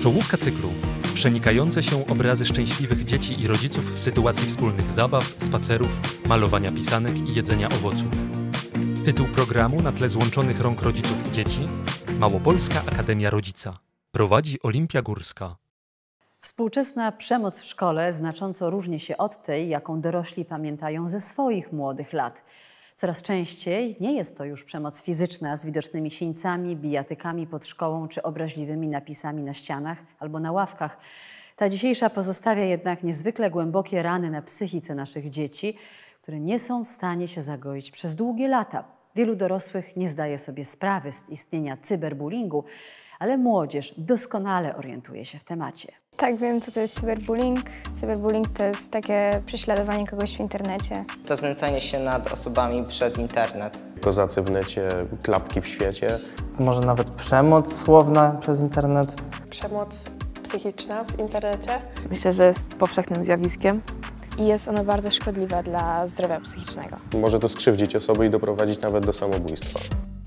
Czołówka cyklu. Przenikające się obrazy szczęśliwych dzieci i rodziców w sytuacji wspólnych zabaw, spacerów, malowania pisanek i jedzenia owoców. Tytuł programu na tle złączonych rąk rodziców i dzieci. Małopolska Akademia Rodzica. Prowadzi Olimpia Górska. Współczesna przemoc w szkole znacząco różni się od tej, jaką dorośli pamiętają ze swoich młodych lat. Coraz częściej nie jest to już przemoc fizyczna z widocznymi sińcami, bijatykami pod szkołą czy obraźliwymi napisami na ścianach albo na ławkach. Ta dzisiejsza pozostawia jednak niezwykle głębokie rany na psychice naszych dzieci, które nie są w stanie się zagoić przez długie lata. Wielu dorosłych nie zdaje sobie sprawy z istnienia cyberbullyingu, ale młodzież doskonale orientuje się w temacie. Tak, wiem, co to jest cyberbullying. Cyberbullying to jest takie prześladowanie kogoś w internecie. To znęcanie się nad osobami przez internet. Kozacy w necie, klapki w świecie. Może nawet przemoc słowna przez internet. Przemoc psychiczna w internecie. Myślę, że jest powszechnym zjawiskiem. I jest ono bardzo szkodliwe dla zdrowia psychicznego. Może to skrzywdzić osoby i doprowadzić nawet do samobójstwa.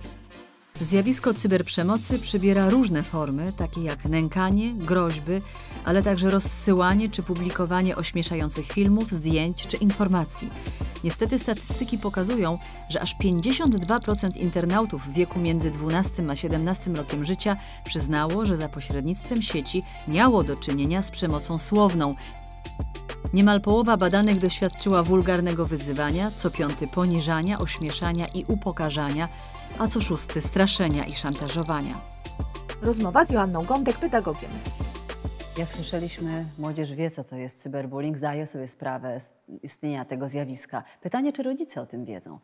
Zjawisko cyberprzemocy przybiera różne formy, takie jak nękanie, groźby, ale także rozsyłanie czy publikowanie ośmieszających filmów, zdjęć czy informacji. Niestety statystyki pokazują, że aż 52% internautów w wieku między 12 a 17 rokiem życia przyznało, że za pośrednictwem sieci miało do czynienia z przemocą słowną. Niemal połowa badanych doświadczyła wulgarnego wyzywania, co piąty poniżania, ośmieszania i upokarzania, a co szósty straszenia i szantażowania. Rozmowa z Joanną Gądek, pedagogiem. Jak słyszeliśmy, młodzież wie, co to jest cyberbullying, zdaje sobie sprawę z istnienia tego zjawiska. Pytanie, czy rodzice o tym wiedzą?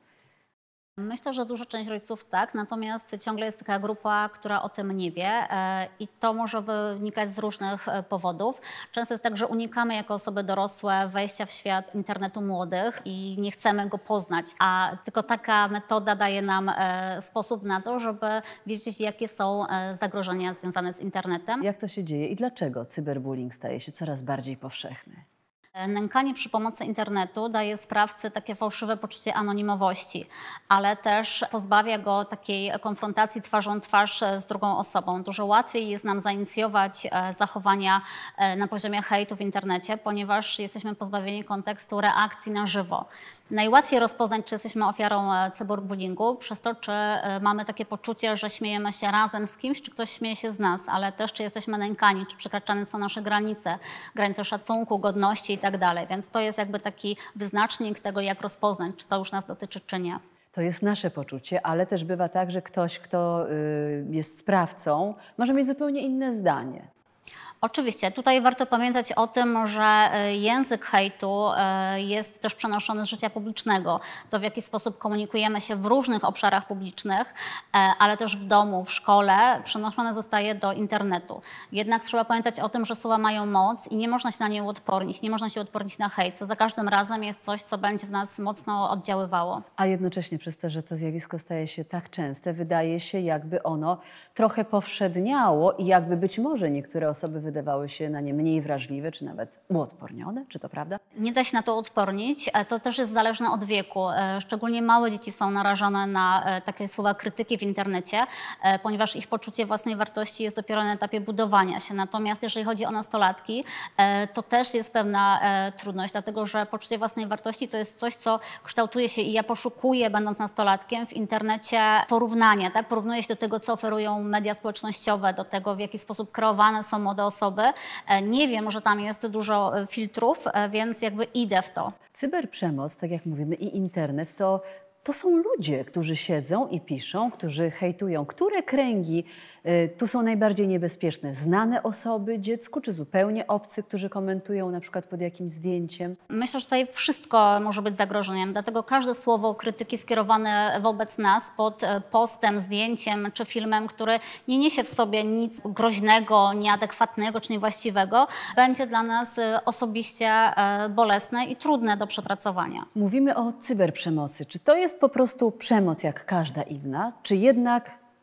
Myślę, że duża część rodziców tak, natomiast ciągle jest taka grupa, która o tym nie wie i to może wynikać z różnych powodów. Często jest tak, że unikamy jako osoby dorosłe wejścia w świat internetu młodych i nie chcemy go poznać, a tylko taka metoda daje nam sposób na to, żeby wiedzieć, jakie są zagrożenia związane z internetem. Jak to się dzieje i dlaczego cyberbullying staje się coraz bardziej powszechny? Nękanie przy pomocy internetu daje sprawcy takie fałszywe poczucie anonimowości, ale też pozbawia go takiej konfrontacji twarzą w twarz z drugą osobą. Dużo łatwiej jest nam zainicjować zachowania na poziomie hejtu w internecie, ponieważ jesteśmy pozbawieni kontekstu reakcji na żywo. Najłatwiej rozpoznać, czy jesteśmy ofiarą cyberbullyingu przez to, czy mamy takie poczucie, że śmiejemy się razem z kimś, czy ktoś śmieje się z nas, ale też czy jesteśmy nękani, czy przekraczane są nasze granice szacunku, godności i tak dalej. Więc to jest jakby taki wyznacznik tego, jak rozpoznać, czy to już nas dotyczy, czy nie. To jest nasze poczucie, ale też bywa tak, że ktoś, kto jest sprawcą, może mieć zupełnie inne zdanie. Oczywiście, tutaj warto pamiętać o tym, że język hejtu jest też przenoszony z życia publicznego. To, w jaki sposób komunikujemy się w różnych obszarach publicznych, ale też w domu, w szkole, przenoszone zostaje do internetu. Jednak trzeba pamiętać o tym, że słowa mają moc i nie można się na nie uodpornić, nie można się odpornić na hejt. To za każdym razem jest coś, co będzie w nas mocno oddziaływało. A jednocześnie przez to, że to zjawisko staje się tak częste, wydaje się, jakby ono trochę powszedniało i jakby być może niektóre osoby wydawały się na nie mniej wrażliwe, czy nawet uodpornione. Czy to prawda? Nie da się na to odpornić. To też jest zależne od wieku. Szczególnie małe dzieci są narażone na takie słowa krytyki w internecie, ponieważ ich poczucie własnej wartości jest dopiero na etapie budowania się. Natomiast jeżeli chodzi o nastolatki, to też jest pewna trudność, dlatego że poczucie własnej wartości to jest coś, co kształtuje się i ja poszukuję, będąc nastolatkiem, w internecie porównania. Tak? Porównuję się do tego, co oferują media społecznościowe, do tego, w jaki sposób kreowane są młode osoby. Nie wiem, że tam jest dużo filtrów, więc jakby idę w to. Cyberprzemoc, tak jak mówimy, i internet, to są ludzie, którzy siedzą i piszą, którzy hejtują. Które kręgi tu są najbardziej niebezpieczne? Znane osoby dziecku, czy zupełnie obcy, którzy komentują na przykład pod jakimś zdjęciem? Myślę, że tutaj wszystko może być zagrożeniem, dlatego każde słowo krytyki skierowane wobec nas pod postem, zdjęciem czy filmem, który nie niesie w sobie nic groźnego, nieadekwatnego czy niewłaściwego, będzie dla nas osobiście bolesne i trudne do przepracowania. Mówimy o cyberprzemocy. Czy to jest po prostu przemoc jak każda inna, czy jednak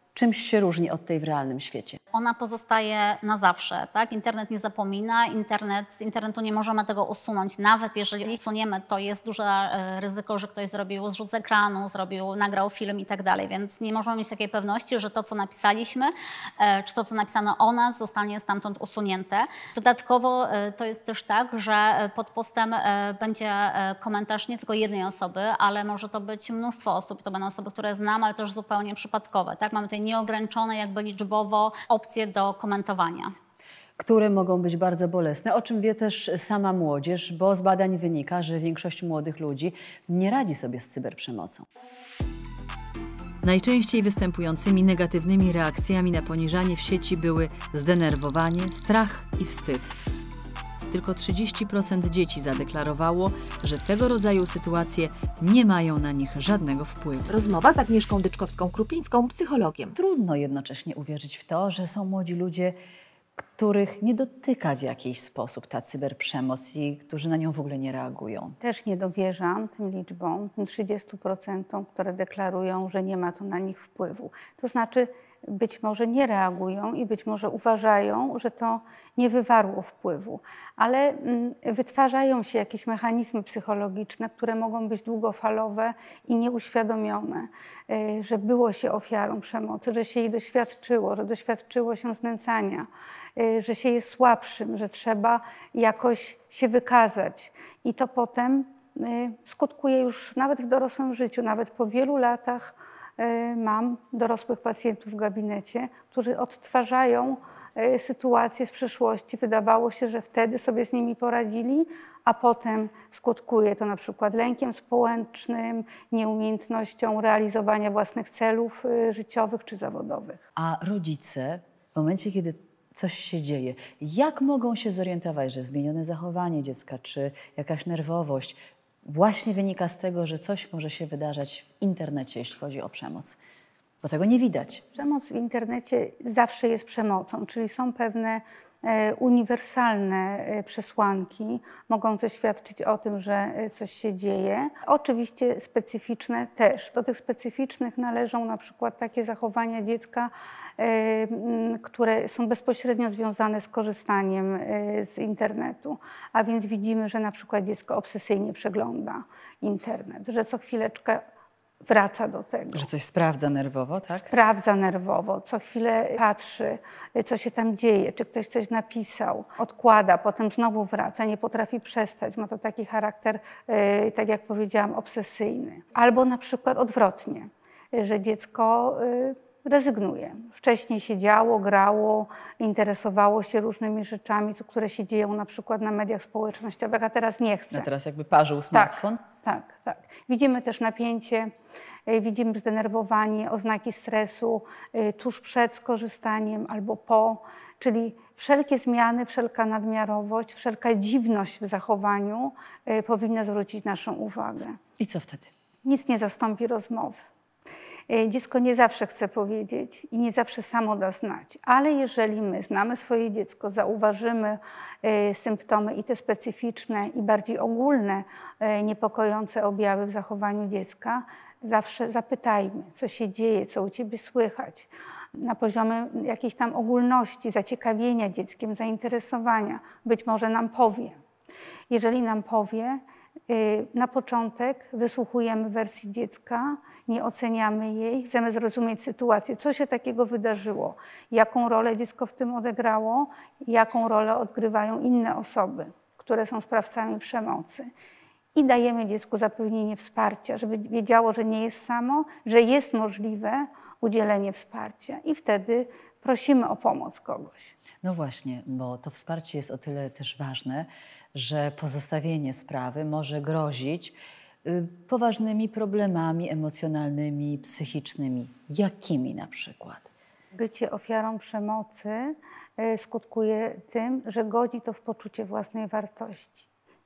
czymś się różni od tej w realnym świecie? Ona pozostaje na zawsze, tak? Internet nie zapomina, z internetu nie możemy tego usunąć. Nawet jeżeli usuniemy, to jest duże ryzyko, że ktoś zrobił zrzut z ekranu, nagrał film i tak dalej, więc nie możemy mieć takiej pewności, że to, co napisaliśmy, czy to, co napisano o nas, zostanie stamtąd usunięte. Dodatkowo to jest też tak, że pod postem będzie komentarz nie tylko jednej osoby, ale może to być mnóstwo osób. To będą osoby, które znam, ale też zupełnie przypadkowe, tak? Mamy tutaj nieograniczone jakby liczbowo opcje do komentowania. Które mogą być bardzo bolesne, o czym wie też sama młodzież, bo z badań wynika, że większość młodych ludzi nie radzi sobie z cyberprzemocą. Najczęściej występującymi negatywnymi reakcjami na poniżanie w sieci były zdenerwowanie, strach i wstyd. Tylko 30% dzieci zadeklarowało, że tego rodzaju sytuacje nie mają na nich żadnego wpływu. Rozmowa z Agnieszką Dyczkowską-Krupińską, psychologiem. Trudno jednocześnie uwierzyć w to, że są młodzi ludzie, których nie dotyka w jakiś sposób ta cyberprzemoc i którzy na nią w ogóle nie reagują. Też nie dowierzam tym liczbom, tym 30%, które deklarują, że nie ma to na nich wpływu. To znaczy być może nie reagują i być może uważają, że to nie wywarło wpływu, ale wytwarzają się jakieś mechanizmy psychologiczne, które mogą być długofalowe i nieuświadomione, że było się ofiarą przemocy, że się jej doświadczyło, że doświadczyło się znęcania, że się jest słabszym, że trzeba jakoś się wykazać. I to potem skutkuje już nawet w dorosłym życiu, nawet po wielu latach. Mam dorosłych pacjentów w gabinecie, którzy odtwarzają sytuacje z przeszłości. Wydawało się, że wtedy sobie z nimi poradzili, a potem skutkuje to na przykład lękiem społecznym, nieumiejętnością realizowania własnych celów życiowych czy zawodowych. A rodzice w momencie, kiedy coś się dzieje, jak mogą się zorientować, że zmienione zachowanie dziecka czy jakaś nerwowość właśnie wynika z tego, że coś może się wydarzać w internecie, jeśli chodzi o przemoc? Bo tego nie widać. Przemoc w internecie zawsze jest przemocą, czyli są pewne uniwersalne przesłanki mogące świadczyć o tym, że coś się dzieje. Oczywiście specyficzne też. Do tych specyficznych należą na przykład takie zachowania dziecka, które są bezpośrednio związane z korzystaniem z internetu. A więc widzimy, że na przykład dziecko obsesyjnie przegląda internet, że co chwileczkę wraca do tego. Że coś sprawdza nerwowo, tak? Sprawdza nerwowo, co chwilę patrzy, co się tam dzieje, czy ktoś coś napisał, odkłada, potem znowu wraca, nie potrafi przestać. Ma to taki charakter, tak jak powiedziałam, obsesyjny. Albo na przykład odwrotnie, że dziecko rezygnuje. Wcześniej siedziało, grało, interesowało się różnymi rzeczami, które się dzieją na przykład na mediach społecznościowych, a teraz nie chce. A teraz jakby parzył smartfon? Tak. Widzimy też napięcie, widzimy zdenerwowanie, oznaki stresu tuż przed skorzystaniem albo po, czyli wszelkie zmiany, wszelka nadmiarowość, wszelka dziwność w zachowaniu powinna zwrócić naszą uwagę. I co wtedy? Nic nie zastąpi rozmowy. Dziecko nie zawsze chce powiedzieć i nie zawsze samo da znać, ale jeżeli my znamy swoje dziecko, zauważymy symptomy i te specyficzne i bardziej ogólne, niepokojące objawy w zachowaniu dziecka, zawsze zapytajmy, co się dzieje, co u ciebie słychać. Na poziomie jakiejś tam ogólności, zaciekawienia dzieckiem, zainteresowania, być może nam powie. Jeżeli nam powie, na początek wysłuchujemy wersji dziecka, nie oceniamy jej, chcemy zrozumieć sytuację, co się takiego wydarzyło, jaką rolę dziecko w tym odegrało, jaką rolę odgrywają inne osoby, które są sprawcami przemocy. I dajemy dziecku zapewnienie wsparcia, żeby wiedziało, że nie jest samo, że jest możliwe udzielenie wsparcia i wtedy prosimy o pomoc kogoś. No właśnie, bo to wsparcie jest o tyle też ważne, że pozostawienie sprawy może grozić poważnymi problemami emocjonalnymi, psychicznymi. Jakimi na przykład? Bycie ofiarą przemocy skutkuje tym, że godzi to w poczucie własnej wartości.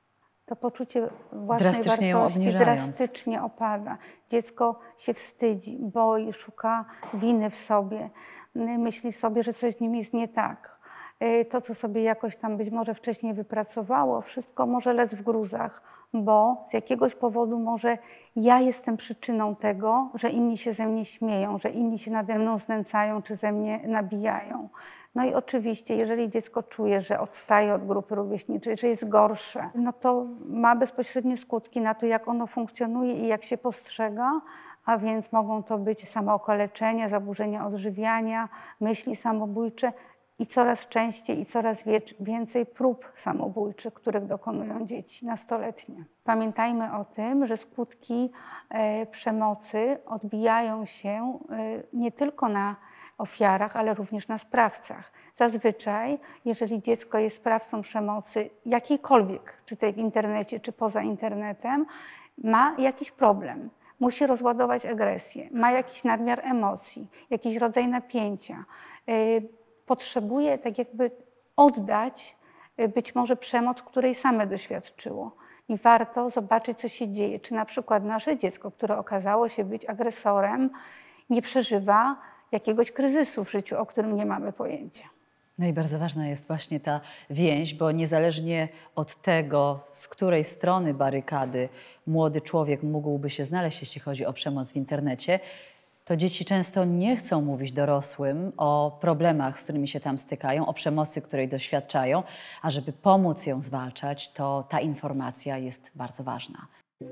To poczucie własnej wartości drastycznie opada. Dziecko się wstydzi, boi, szuka winy w sobie, myśli sobie, że coś z nim jest nie tak. to, co sobie jakoś tam być może wcześniej wypracowało, wszystko może lec w gruzach, bo z jakiegoś powodu może ja jestem przyczyną tego, że inni się ze mnie śmieją, że inni się nade mną znęcają czy ze mnie nabijają. No i oczywiście, jeżeli dziecko czuje, że odstaje od grupy rówieśniczej, że jest gorsze, no to ma bezpośrednie skutki na to, jak ono funkcjonuje i jak się postrzega, a więc mogą to być samookaleczenia, zaburzenia odżywiania, myśli samobójcze i coraz częściej i coraz więcej prób samobójczych, których dokonują dzieci nastoletnie. Pamiętajmy o tym, że skutki przemocy odbijają się nie tylko na ofiarach, ale również na sprawcach. Zazwyczaj, jeżeli dziecko jest sprawcą przemocy jakiejkolwiek, czy tej w internecie, czy poza internetem, ma jakiś problem. Musi rozładować agresję, ma jakiś nadmiar emocji, jakiś rodzaj napięcia. Potrzebuje tak jakby oddać być może przemoc, której same doświadczyło. I warto zobaczyć, co się dzieje. Czy na przykład nasze dziecko, które okazało się być agresorem, nie przeżywa jakiegoś kryzysu w życiu, o którym nie mamy pojęcia. No i bardzo ważna jest właśnie ta więź, bo niezależnie od tego, z której strony barykady młody człowiek mógłby się znaleźć, jeśli chodzi o przemoc w internecie, to dzieci często nie chcą mówić dorosłym o problemach, z którymi się tam stykają, o przemocy, której doświadczają, a żeby pomóc ją zwalczać, to ta informacja jest bardzo ważna.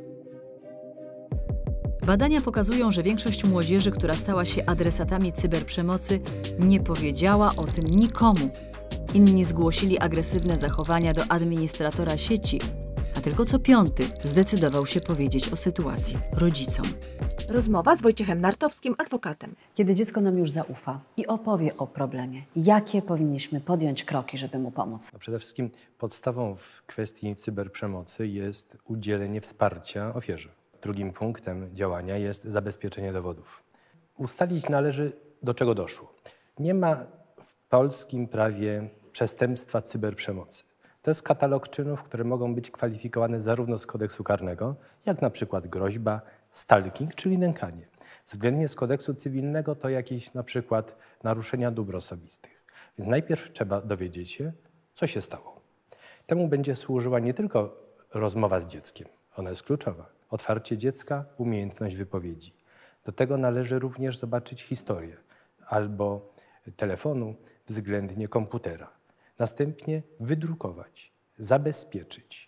Badania pokazują, że większość młodzieży, która stała się adresatami cyberprzemocy, nie powiedziała o tym nikomu. Inni zgłosili agresywne zachowania do administratora sieci, a tylko co piąty zdecydował się powiedzieć o sytuacji rodzicom. Rozmowa z Wojciechem Nartowskim, adwokatem. Kiedy dziecko nam już zaufa i opowie o problemie, jakie powinniśmy podjąć kroki, żeby mu pomóc? Przede wszystkim podstawą w kwestii cyberprzemocy jest udzielenie wsparcia ofierze. Drugim punktem działania jest zabezpieczenie dowodów. Ustalić należy, do czego doszło. Nie ma w polskim prawie przestępstwa cyberprzemocy. To jest katalog czynów, które mogą być kwalifikowane zarówno z kodeksu karnego, jak na przykład groźba, stalking, czyli nękanie. Względnie z kodeksu cywilnego to jakieś na przykład naruszenia dóbr osobistych. Więc najpierw trzeba dowiedzieć się, co się stało. Temu będzie służyła nie tylko rozmowa z dzieckiem, ona jest kluczowa. Otwarcie dziecka, umiejętność wypowiedzi. Do tego należy również zobaczyć historię albo telefonu, względnie komputera. Następnie wydrukować, zabezpieczyć,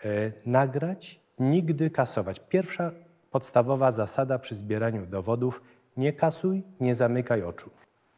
nagrać, nigdy kasować. Pierwsza podstawowa zasada przy zbieraniu dowodów: nie kasuj, nie zamykaj oczu.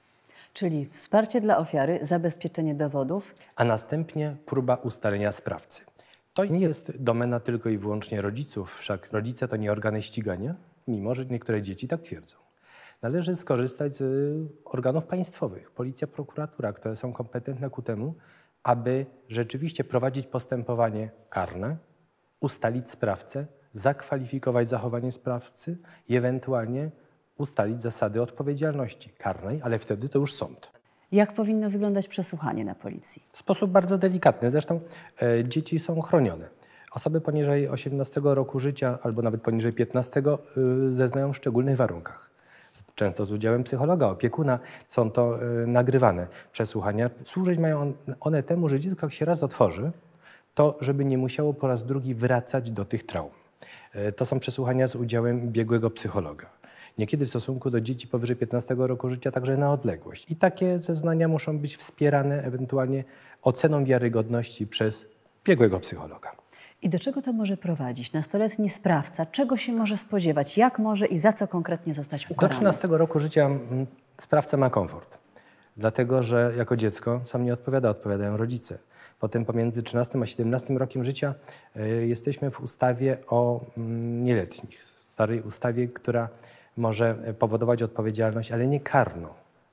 Czyli wsparcie dla ofiary, zabezpieczenie dowodów. A następnie próba ustalenia sprawcy. To nie jest domena tylko i wyłącznie rodziców, wszak rodzice to nie organy ścigania, mimo że niektóre dzieci tak twierdzą. Należy skorzystać z organów państwowych, policja, prokuratura, które są kompetentne ku temu, aby rzeczywiście prowadzić postępowanie karne, ustalić sprawcę, zakwalifikować zachowanie sprawcy i ewentualnie ustalić zasady odpowiedzialności karnej, ale wtedy to już sąd. Jak powinno wyglądać przesłuchanie na policji? W sposób bardzo delikatny. Zresztą dzieci są chronione. Osoby poniżej 18 roku życia albo nawet poniżej 15 zeznają w szczególnych warunkach. Często z udziałem psychologa, opiekuna są to nagrywane przesłuchania. Służyć mają one temu, że dziecko jak się raz otworzy, to żeby nie musiało po raz drugi wracać do tych traum. To są przesłuchania z udziałem biegłego psychologa. Niekiedy w stosunku do dzieci powyżej 15 roku życia także na odległość. I takie zeznania muszą być wspierane ewentualnie oceną wiarygodności przez biegłego psychologa. I do czego to może prowadzić? Nastoletni sprawca, czego się może spodziewać? Jak może i za co konkretnie zostać ukarany? Do 13 roku życia sprawca ma komfort. Dlatego, że jako dziecko sam nie odpowiada, odpowiadają rodzice. Potem pomiędzy 13 a 17 rokiem życia jesteśmy w ustawie o nieletnich. Starej ustawie, która może powodować odpowiedzialność, ale nie karną,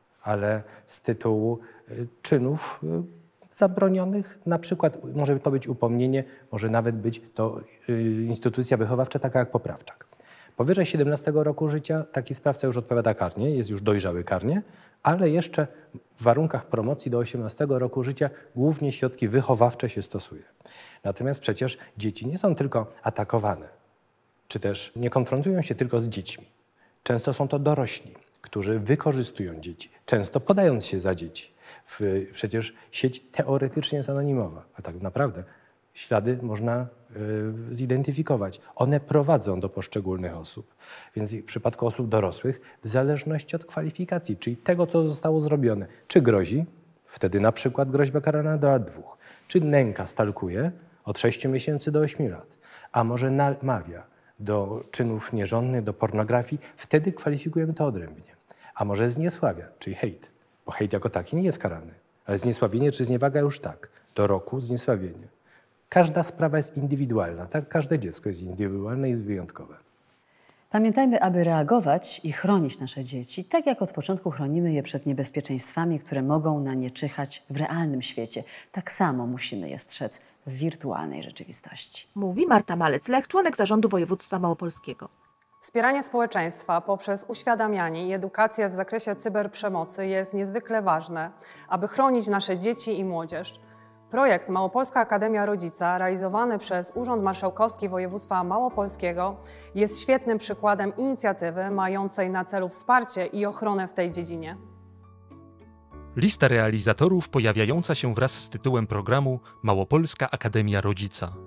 ale z tytułu czynów zabronionych. Na przykład może to być upomnienie, może nawet być to instytucja wychowawcza, taka jak poprawczak. Powyżej 17 roku życia taki sprawca już odpowiada karnie, jest już dojrzały karnie, ale jeszcze w warunkach promocji do 18 roku życia głównie środki wychowawcze się stosuje. Natomiast przecież dzieci nie są tylko atakowane, czy też nie konfrontują się tylko z dziećmi. Często są to dorośli, którzy wykorzystują dzieci, często podając się za dzieci. Przecież sieć teoretycznie jest anonimowa, a tak naprawdę ślady można zidentyfikować. One prowadzą do poszczególnych osób. Więc w przypadku osób dorosłych, w zależności od kwalifikacji, czyli tego, co zostało zrobione, czy grozi, wtedy na przykład groźba karana do lat 2, czy nęka, stalkuje od 6 miesięcy do 8 lat, a może namawia do czynów nierządnych, do pornografii, wtedy kwalifikujemy to odrębnie. A może zniesławia, czyli hejt, bo hejt jako taki nie jest karany, ale zniesławienie czy zniewaga już tak, do roku zniesławienie. Każda sprawa jest indywidualna, tak? Każde dziecko jest indywidualne i jest wyjątkowe. Pamiętajmy, aby reagować i chronić nasze dzieci, tak jak od początku chronimy je przed niebezpieczeństwami, które mogą na nie czyhać w realnym świecie. Tak samo musimy je strzec w wirtualnej rzeczywistości. Mówi Marta Malec-Lech, członek Zarządu Województwa Małopolskiego. Wspieranie społeczeństwa poprzez uświadamianie i edukację w zakresie cyberprzemocy jest niezwykle ważne, aby chronić nasze dzieci i młodzież. Projekt Małopolska Akademia Rodzica, realizowany przez Urząd Marszałkowski Województwa Małopolskiego, jest świetnym przykładem inicjatywy mającej na celu wsparcie i ochronę w tej dziedzinie. Lista realizatorów pojawiająca się wraz z tytułem programu Małopolska Akademia Rodzica.